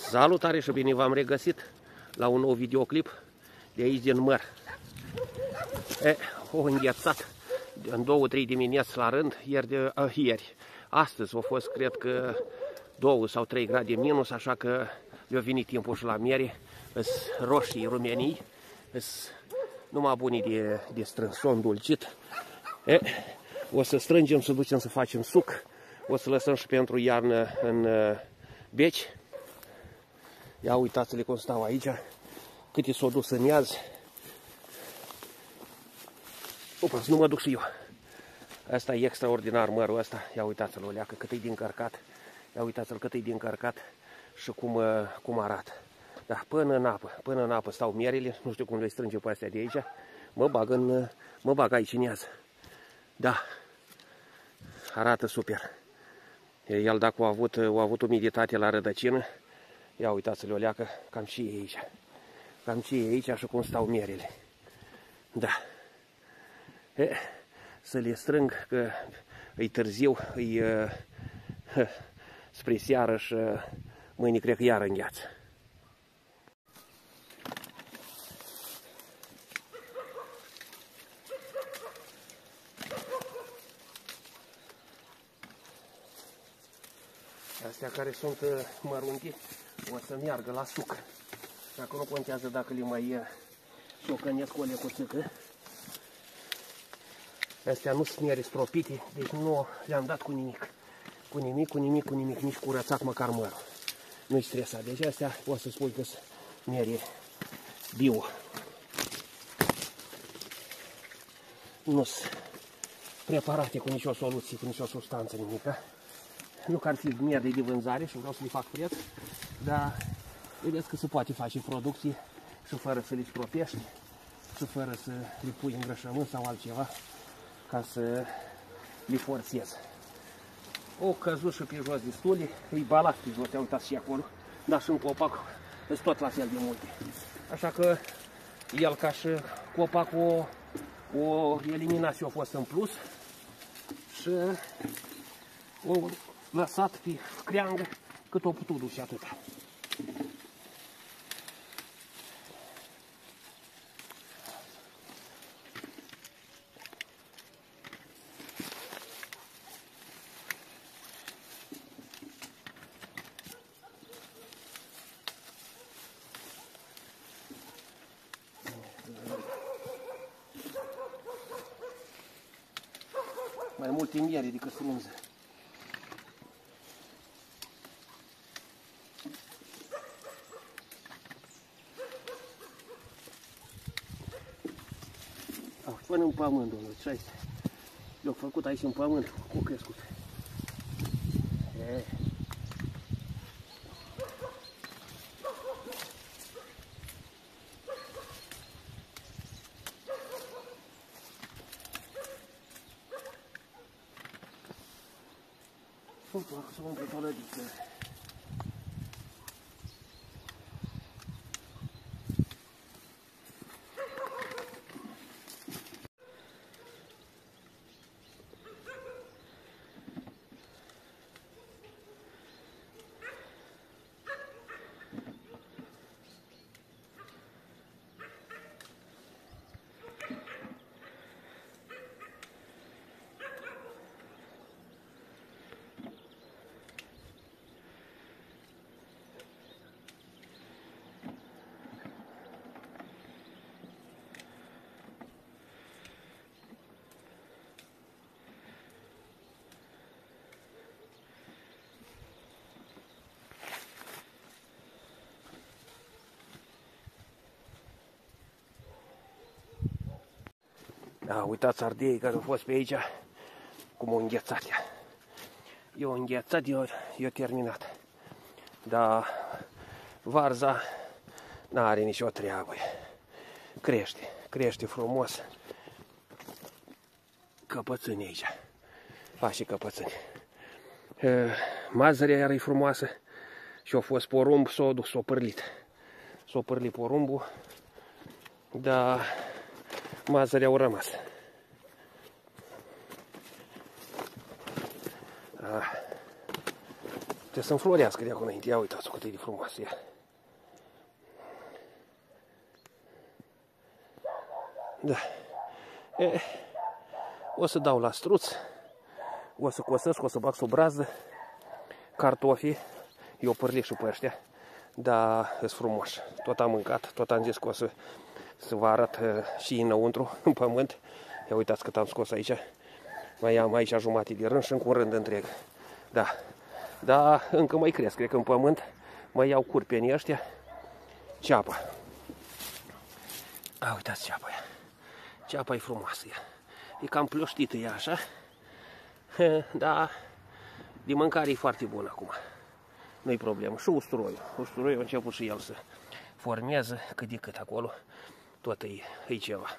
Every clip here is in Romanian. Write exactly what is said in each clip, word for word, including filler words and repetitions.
Salutare și bine v-am regăsit la un nou videoclip de aici din măr. E, o înghețat în două trei dimineți la rând, ieri, de, uh, ieri. Astăzi a fost, cred că, două sau trei grade minus, așa că le-a venit timpul și la miere. Îs roșii rumenii, îs numai bunii de, de strâns, s-o îndulcit. E, o să strângem, să ducem să facem suc, o să lăsăm și pentru iarnă în uh, beci. Ia uitați-le cum stau aici, câte s-au dus în iaz. Opa, să nu mă duc și eu. Asta e extraordinar mărul ăsta. Ia uitați-l o leacă, cât e din cărcat. Ia uitați-l cât e din cărcat și cum, cum arată. Da, până în apă, până în apă stau mierile. Nu știu cum le strânge pe astea de aici. Mă bag, în, mă bag aici în iaz. Da, arată super. El dacă a avut, a avut umiditate la rădăcină, ia uitați-le o leacă, cam și e aici. Cam și e aici, așa cum stau mierile. Da. E, să le strâng, că e târziu, e uh, spre seară și uh, mâine cred că iară îngheață. Astea care sunt uh, mărunchi o să meargă la suc. Dacă nu contează dacă le mai uh, șocănesc o lecuțică. Astea nu sunt miere stropite, deci nu le-am dat cu nimic. Cu nimic, cu nimic, cu nimic, nici curățat măcar mărul. Nu-i stresat. Deci astea poți să spui că sunt miere bio. Nu sunt preparate cu nicio soluție, cu nicio substanță, nimica. Nu că ar fi miere de vânzare și vreau să le fac preț, dar vedeți că se poate face producție și fără să le stropești, și fără să le pui îngrășământ sau altceva, ca să le forțez. O căzut și pe jos destule, îi balat pe jos, te uitați și acolo, dar și în copac sunt tot la fel de multe. Așa că el ca și copacul o, o eliminație a fost în plus și o lăsat pe creangă cât o putut duce atâta. Mai multe miere decât frunză. Până în pământ, domnule, ce ai? Le-au făcut aici în pământ, cu crescut. E. Să umple tolădică. Da, uitați ardeii care au fost pe aici, cum au înghețat ea. Eu înghețat, eu, eu terminat. Dar varza n-are nicio treabă. Crește, crește frumos. Căpățâni aici. Fa și căpățâni. Mazărea era frumoasă și a fost porumb, s-a dus, s-a părlit. S-a părlit porumbul, dar mazărea au rămas. Trebuie să înflorească de acum înainte. Ia uitați-o cât e de frumoasă ea. Da. E, o să dau la struț. O să cosesc, o să bag sub brazdă. Cartofii. Eu părlic și pe ăștia. Dar sunt frumoși. Tot am mâncat. Tot am zis că o să, să vă arăt și înăuntru, în pământ. Ia uitați cât am scos aici. Mai am aici jumătate de rând și încă un rând întreg. Da. Dar încă mai cresc. Cred că în pământ mai iau curpenii ăștia. Ceapa. A, uitați ceapa aia. Ceapa e frumoasă ea. E cam plioștită ea așa. Dar de mâncare e foarte bună acum. Nu-i problemă. Și usturoiul. Usturoiul a început și el să formează cât de cât acolo. Tot e, e ceva.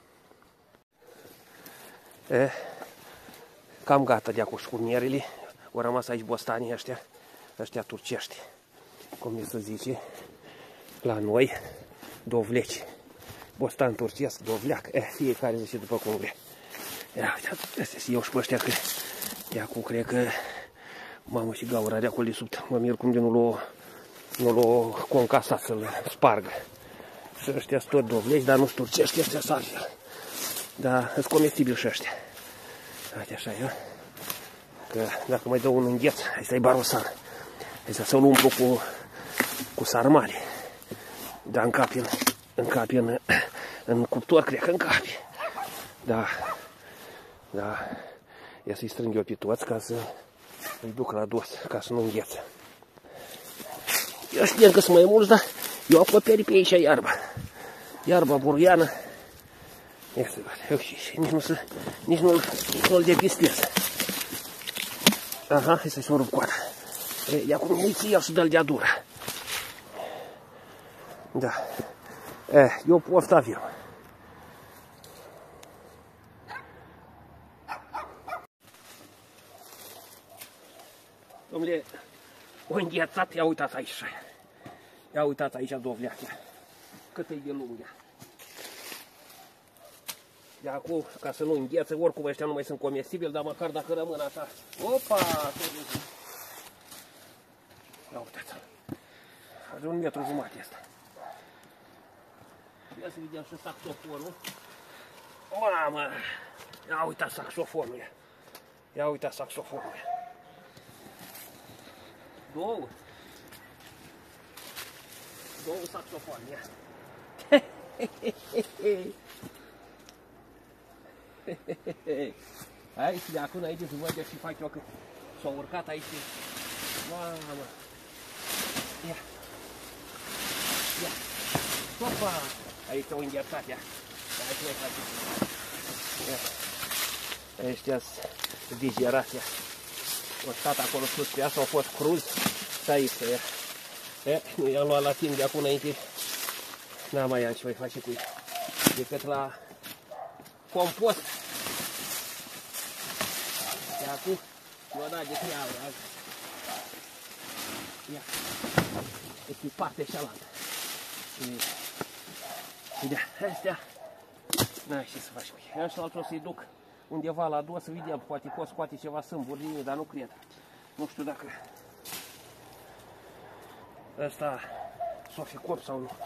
E, cam gata de acum și cu mierile. Au rămas aici bostanii ăștia. Ăștia turcești. Cum e să zice. La noi. Dovleci. Bostan turcesc, dovleac. Eh, fiecare zice după cum vrea. Ia uite, astea să iau și pe ăștia că de acum cred că mamă și gaura de acolo de sub. Mă mir cum de nu l-o nu l-o concasat să-l spargă. Și ăștia sunt tot dovleci, dar nu sunt turcești, ăștia sunt altfel. Dar sunt comestibili și ăștia. Uite așa, eu. Că dacă mai dă un îngheț, ăsta e barosan. Ăsta să-l umplu cu, cu sarmale. Dar încapi în, încapi în, în cuptor, cred că încapi. Da. Da. Ia să-i strâng eu pe toți ca să îi duc la dos, ca să nu îngheță. Eu știu că sunt mai mulți, dar eu acoperi pe aici iarba. Iarba burgiană. Ia să văd. Și nici nu se, nici nu-l nu depistez. Aha, hai să-i să o rup coada. De acum îi ții el și dă-l de-a dură. Da. Eh, eu poftă avem. Dom'le, o înghețat, ia uitați aici. Ia uitați aici dovleaca. Cât e de lungă. De acum, ca să nu înghețe, oricum ăștia nu mai sunt comestibili, dar măcar dacă rămân așa. Opa! Ia uitați. Are un metru jumate asta. Ia să vedem și saxofonul. Mamă! Ia uitați saxofonul. Ia uitați saxofonul. Două. Două saxofoane, ia. Aici, de acum aici, să văd ce fac eu, că s-au urcat aici. Mamă. Ia. Ia. Opa! Aici au înghețat, ia. Aici mai face. Ia. Ăștia sunt digerați, ia. O stat acolo sus pe ea, s-au fost cruzi. Și aici, ia. E, nu i-am luat la timp de acum înainte. N-am mai am ce mai face cu ea. Decât la compost. De acum, eu da de treabă azi. Ia. E pe partea cealaltă. Și de astea, n-ai ce să faci cu ea. Așa altul o să-i duc undeva la două să vedem, poate că o scoate ceva sâmburi din ei, dar nu cred. Nu știu dacă ăsta s-o fi cop sau nu.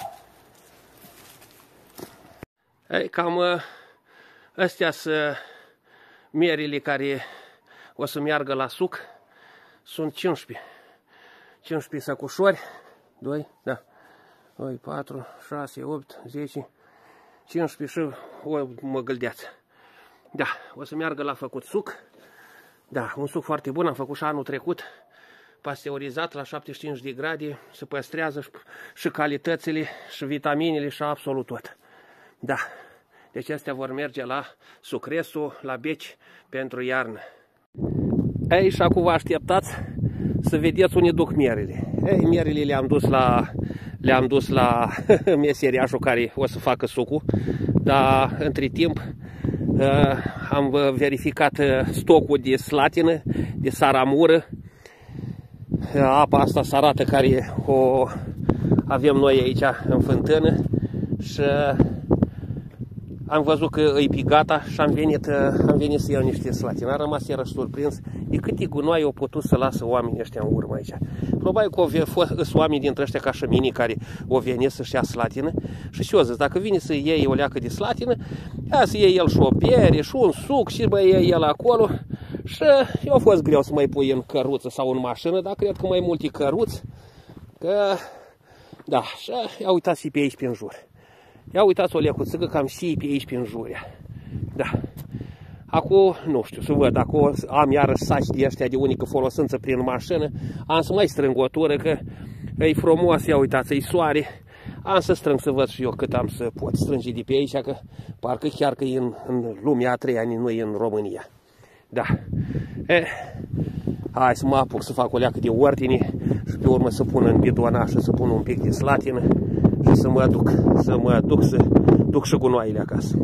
Ei, cam astea sunt mierile care o să meargă la suc. Sunt cincisprezece. cincisprezece săcușori. doi, da. doi, patru, șase, opt, zece, cincisprezece și o măgăldeață. Da, o să meargă la făcut suc. Da, un suc foarte bun, am făcut și anul trecut. Pasteurizat la șaptezeci și cinci de grade. Se păstrează și, și calitățile, și vitaminele, și absolut tot. Da, deci astea vor merge la sucresul, la beci pentru iarnă. Ei, și acum vă așteptați să vedeți unde duc mierile. Ei, mierile le-am dus la, le-am dus la meseriașul care o să facă sucul. Dar, între timp, am verificat stocul de slatină, de saramură. Apa asta sărată care o avem noi aici în fântână. Și am văzut că e pe gata și am venit, am venit să iau niște slatină. Am rămas iarăși surprins de câte gunoaie au putut să lasă oamenii ăștia în urmă aici. Probabil că sunt oameni dintre ăștia ca și mine care o veni să-și ia slatină și și eu zic, dacă vine să iei o leacă de slatină, ia să iei el și o bere și un suc și mai iei el acolo. Și eu a fost greu să mai pui în căruță sau în mașină, dar cred că mai multe căruți, că da, și ia uitați și pe aici pe în jur. Ia uitați o lecuțică cam și pe aici pe în jur. Da. Acum, nu știu, să văd, acum am iarăși saci de ăștia de unică folosință prin mașină, am să mai strâng o tură, că e frumos, ia uitați, e soare, am să strâng să văd și eu cât am să pot strânge de pe aici, că parcă chiar că e în, în lumea a treia, nu e în România. Da. E, hai să mă apuc să fac o leacă de ordine și pe urmă să pun în bidonașă, să pun un pic de slatină și să mă duc, să mă duc să duc și gunoaiele acasă.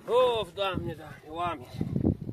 Of, Doamne, Doamne, oameni!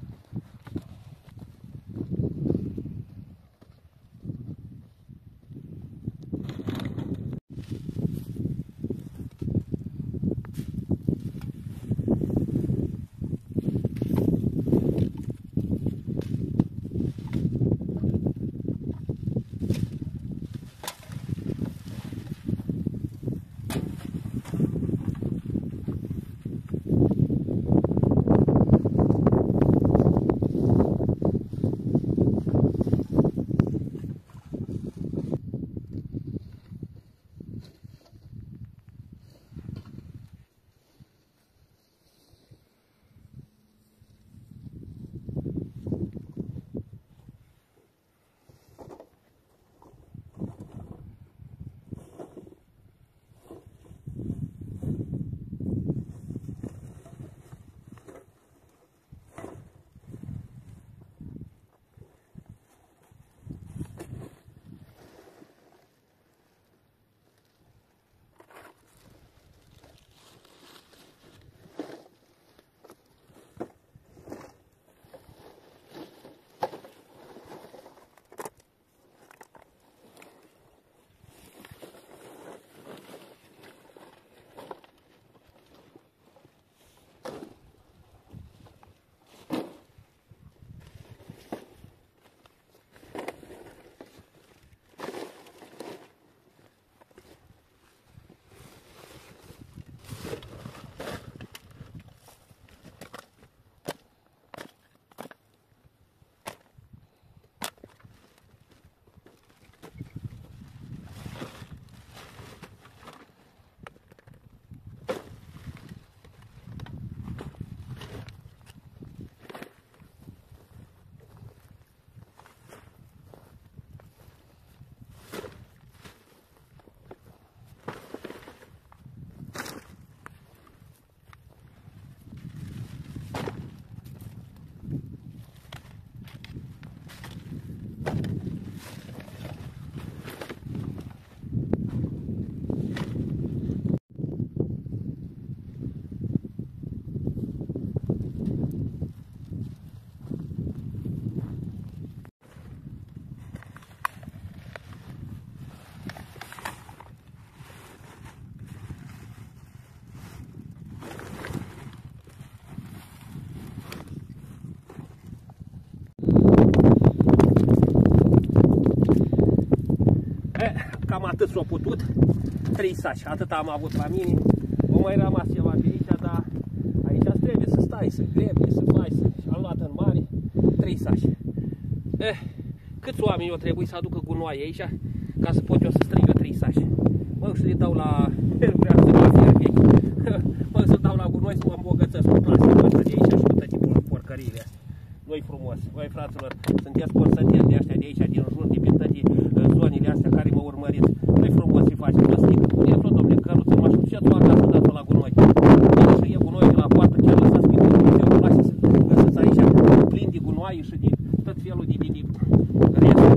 Cam atât s-a putut, trei saci, atât am avut la mine, o mai rămas ceva pe aici, dar aici trebuie să stai, să grebi, să faci, să... am luat în mare, trei saci. Eh, câți oameni eu trebuie să aducă gunoaie aici, ca să pot eu să strâng eu trei saci? Mă, și le dau la... vrea să mă fie aici. Mă, să dau la gunoi să mă îmbogățesc cu plasticul ăsta de aici și cu toate porcăriile astea. Nu-i frumos. Voi, fraților, sunteți consăteni de ăștia de aici, din jur, de prin toate zonele astea care mă urmăriți. Nu-i frumos să faci plastică. Puneți-o, domnule, căruță, mă știu, și-ați-o acasă, dați-o la gunoi. Bine, și e gunoi de la poartă, ce lăsați pe Dumnezeu, vă lași să găsiți aici plin de gunoaie și de tot felul de, de, de restul.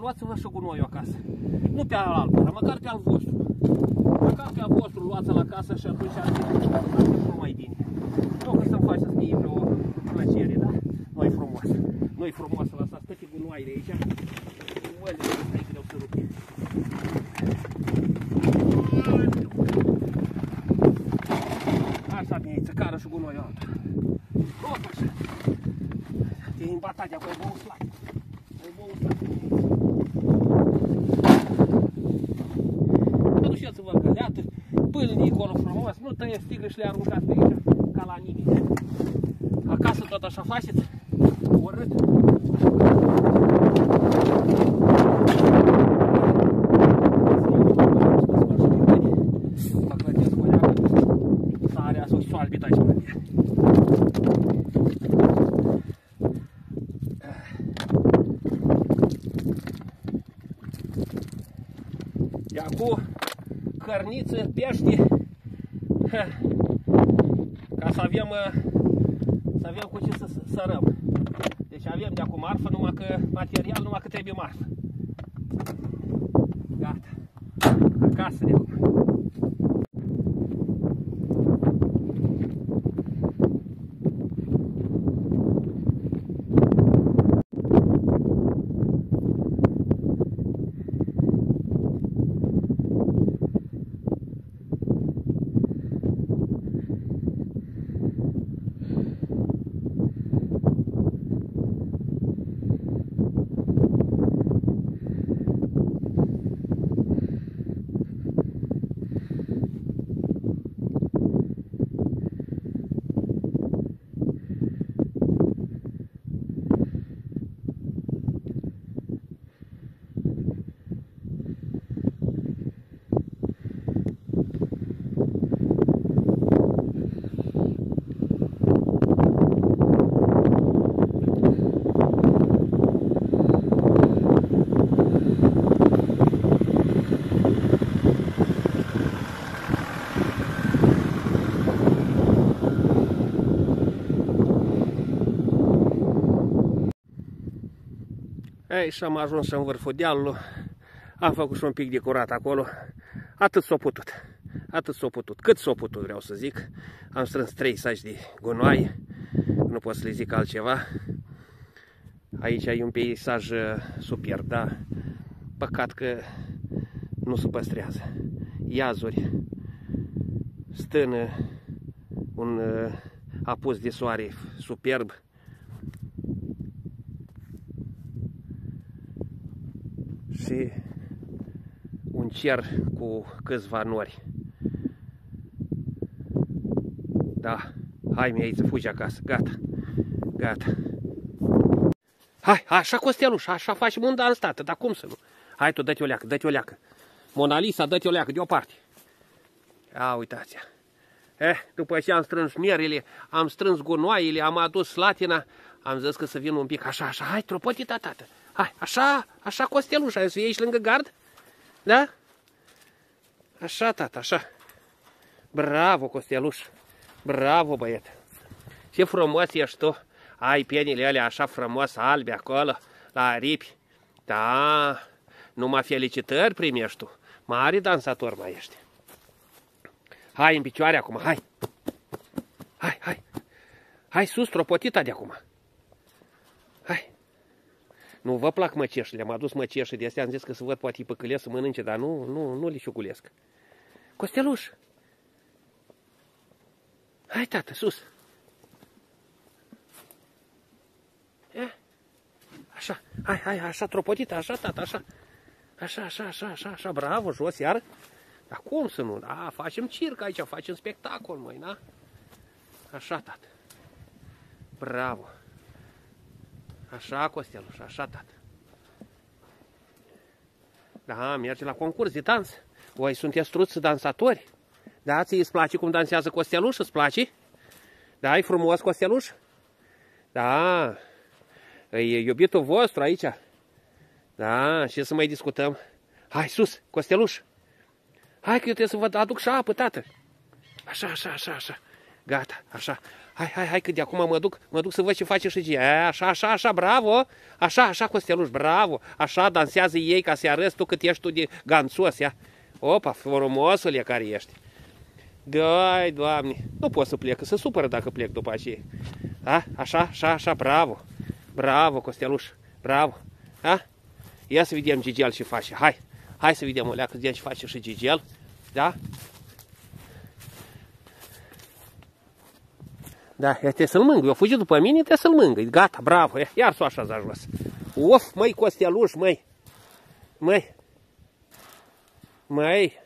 luați-vă și gunoiul acasă. Nu pe al altora, măcar pe al vostru. Măcar pe al vostru luați-l acasă și atunci ar fi, ar fi mult mai bine. Nu că să-mi faceți mie vreo plăcere, da? Nu-i frumos. Nu-i frumos să lăsați toate gunoaiele aici. Uele, asta e greu să rupe. Așa bine, țăcară și gunoiul alta. Tot așa. Te-ai îmbatat de acolo, ai băut slac. Ai băut slac. Mă duceți-vă în găleată, pâlnii acolo frumos, nu tăieți sticlă și le aruncați pe aici, ca la nimic. Acasă tot așa faceți, urât. Sarea sau soalbit aici pe mine. Ia cu cărniță, pește, ca să avem, să avem cu ce să sărăm. Deci avem de acum marfă, numai că material, numai că trebuie marfă. Gata. Acasă de acum. Ei, și am ajuns în vârful dealului, am făcut și un pic decorat acolo, atât s-a putut, atât s-a putut, cât s-a putut vreau să zic, am strâns trei saci de gunoaie, nu pot să le zic altceva, aici e un peisaj superb, da, păcat că nu se păstrează, iazuri, stână, un apus de soare superb, și un cer cu câțiva nori. Da, hai mi aici să fugi acasă, gata, gata. Hai, așa Costeluș, așa facem un dans, tată, dar cum să nu? Hai tu, dă-te o leacă, dă-te o leacă. Mona Lisa, dă-te o leacă, deoparte. Ia uitați-a. Eh, după ce am strâns mierele, am strâns gunoaiele, am adus slatina, am zis că să vin un pic așa, așa, hai, tropătita, tată. Hai, așa, așa Costeluș, ai să fie aici lângă gard? Da? Așa, tată, așa. Bravo, Costeluș. Bravo, băiet. Ce frumos ești tu. Ai penile alea așa frumos, albe acolo, la aripi. Da, numai felicitări primești tu. Mare dansator mai ești. Hai în picioare acum, hai. Hai, hai. Hai sus, tropotita de acum. Hai. Nu vă plac măceșile, am adus măceșii de astea, am zis că să văd poate păcălesc să mănânce, dar nu, nu, nu le șugulesc. Costeluș! Hai, tată, sus! E? Așa, hai, hai, așa, tropotită, așa, tată, așa. Așa, așa, așa, așa, așa, bravo, jos, iar. Dar cum să nu? Da, facem circ aici, facem spectacol, măi, da? Așa, tată. Bravo. Așa, Costeluș, așa, tată. Da, merge la concurs de dans. Voi sunteți truți dansatori. Da, ți îți place cum dansează Costeluș? Îți place? Da, e frumos Costeluș? Da, e iubitul vostru aici. Da, și să mai discutăm. Hai, sus, Costeluș. Hai că eu trebuie să vă aduc și apă, tată. Așa, așa, așa, așa. Gata, așa. Hai, hai, hai, că de acum mă duc, mă duc să văd ce face și Gigi. Așa, așa, așa, bravo. Așa, așa, Costeluș, bravo. Așa dansează ei ca să arăți tu cât ești tu de ganțos, ia. Opa, frumosule care ești. Dai, Doamne, nu pot să plec, să supără dacă plec după aceea. A? Așa, așa, așa, bravo. Bravo, Costeluș, bravo. A? Ia să vedem Gigel ce face, hai. Hai să vedem o leacă de ce face și Gigel. Da? Da, ia trebuie să-l mângâi. Eu fugit după mine, trebuie să-l mângâi. Gata, bravo, iar s-o așează jos. Of, măi, Costeluș, măi. Măi. Măi.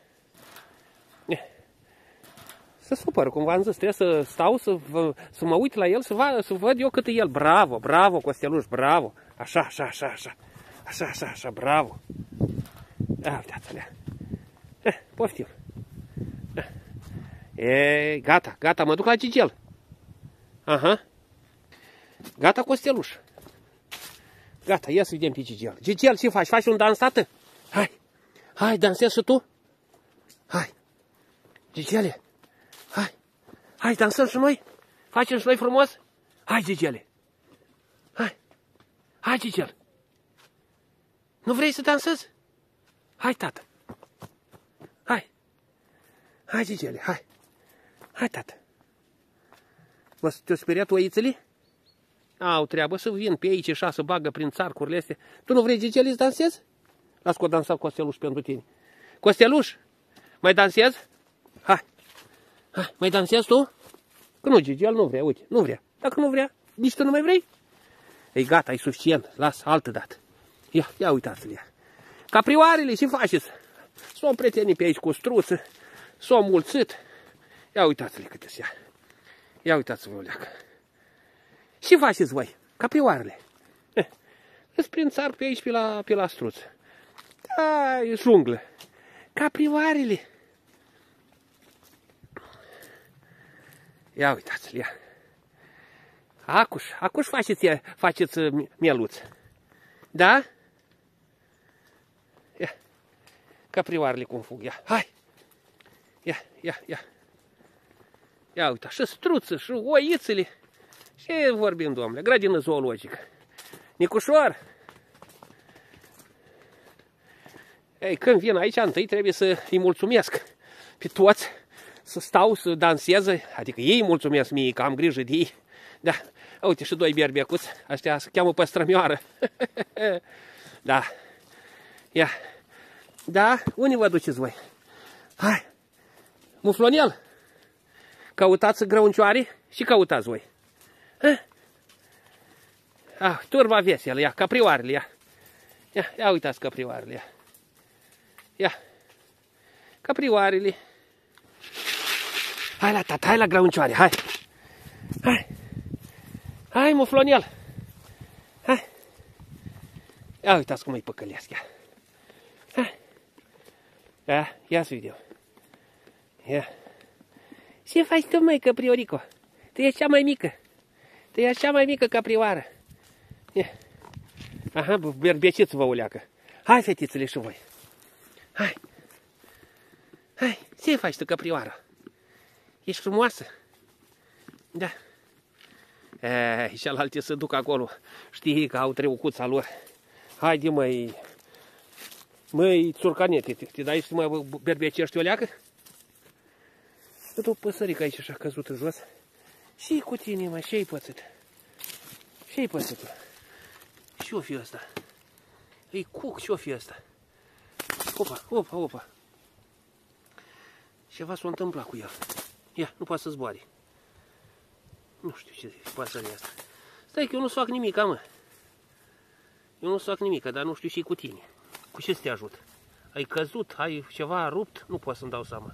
Se supără, cum v-am zis, trebuie să stau, să, vă, să mă uit la el, să, va, să văd eu cât e el. Bravo, bravo, Costeluș, bravo. Așa, așa, așa, așa. Așa, așa, așa, bravo. A, uitați-le. Eh, poftim. Eh. E, gata, gata, mă duc la Gigel. Aha. Gata, Costeluș. Gata, ia să vedem pe Gigel. Gigel, ce faci? Faci un dans, tată? Hai. Hai, dansezi și tu? Hai. Gigele. Hai. Hai, dansăm și noi? Facem și noi frumos? Hai, Gigele. Hai. Hai, Gigel. Nu vrei să dansezi? Hai, tată. Hai. Hai, Gigele, hai. Hai, tată. Te-o speriat oițele? Au treabă să vin pe aici așa, să bagă prin țarcurile astea. Tu nu vrei, Gigele, să dansezi? Las că o dansa Costeluș pentru tine. Costeluș, mai dansezi? Hai. Hai, mai dansezi tu? Că nu, Gigel nu vrea, uite, nu vrea. Dacă nu vrea, nici tu nu mai vrei? Ei, gata, e suficient, las altă dată. Ia, ia uitați-le. Caprioarele, ce faceți? S-o prietenii pe aici cu struță, s-o mulțit. Ia uitați-le câte se ia. Ia uitați-vă, oleacă. Ce faceți voi? Caprioarele. Eh, îți prind țar pe aici, pe la, pe la struță. Da, e junglă. Caprioarele. Ia uitați-le, ia. Acuș, acuș faceți, faceți mieluț. Da? Ia. Caprioarele cum fug, ia. Hai. Ia, ia, ia. Ia uita, și struță, și oițele. Ce vorbim, domnule? Grădină zoologică. Nicușor. Ei, când vin aici, întâi trebuie să îi mulțumesc pe toți, să stau, să danseze, adică ei mulțumesc mie că am grijă de ei. Da, uite, și doi berbecuți, ăștia se cheamă păstrămioară. Da. Ia. Da, unde vă duceți voi? Hai. Muflonel. Căutați grăuncioare și căutați voi. Ah, turba veselă, ia, caprioarele, ia. Ia, ia uitați caprioarele, ia. Ia. Caprioarele. Hai la tata, hai la grăuncioare, hai. Hai. Hai, Muflonel. Hai. Ia uitați cum îi păcălesc, ia. Hai. Ia, ia să vedem. Ia. Ce faci tu, măi, capriorico? Tu ești cea mai mică. Tu ești cea mai mică caprioară. Ia. Aha, berbeciți-vă, uleacă. Hai, fetițele, și voi. Hai. Hai, ce faci tu, caprioară? Ești frumoasă? Da. E, și alalte se duc acolo. Știi că au treucuța lor. Haide, măi. Măi, țurcanete, te dai să mă berbecești o leacă? Tot o păsărică aici așa căzută jos. Și cu tine, mă, ce-ai pățit? Ce-ai pățit? Ce-o fi ăsta? Ei, cuc, ce-o fi ăsta? Opa, opa, opa. Ceva s-a întâmplat cu el. Ia, nu poate să zboare. Nu știu ce pasărea asta. Stai că eu nu-ți fac nimica, mă. Eu nu-ți fac nimica, dar nu știu și cu tine. Cu ce să te ajut? Ai căzut, ai ceva rupt? Nu pot să-mi dau seama.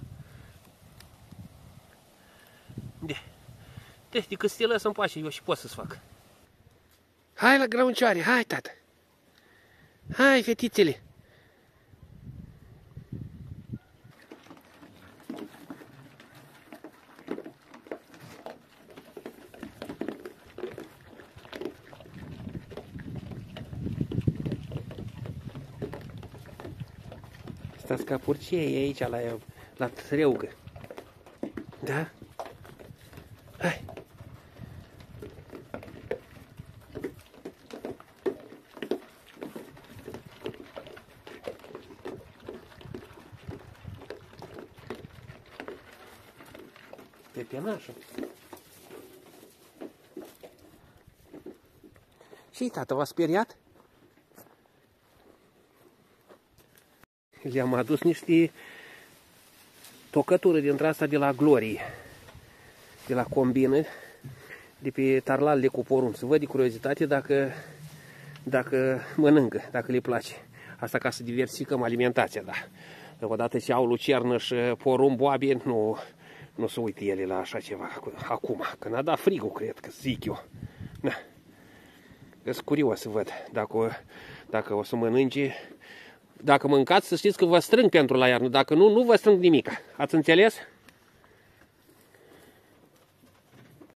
De. De, decât să te lăs în pace, eu și pot să-ți fac. Hai la grăuncioare, hai, tată. Hai, fetițele. Stați ca purcei aici la, la treugă. Da? Hai. Pepenașul. Și tata, v-a speriat? Le-am adus niște tocături dintre asta de la Glorie, de la combină, de pe tarlalele cu porumb. Să văd de curiozitate dacă, dacă mănâncă, dacă le place. Asta ca să diversificăm alimentația, da. Odată ce au lucernă și porumb boabe, nu, nu se uite ele la așa ceva acum. Când a dat frigul, cred că zic eu. Da. Sunt curios să văd dacă, dacă o să mănânce. Dacă mâncați, să știți că vă strâng pentru la iarnă. Dacă nu, nu vă strâng nimic. Ați înțeles?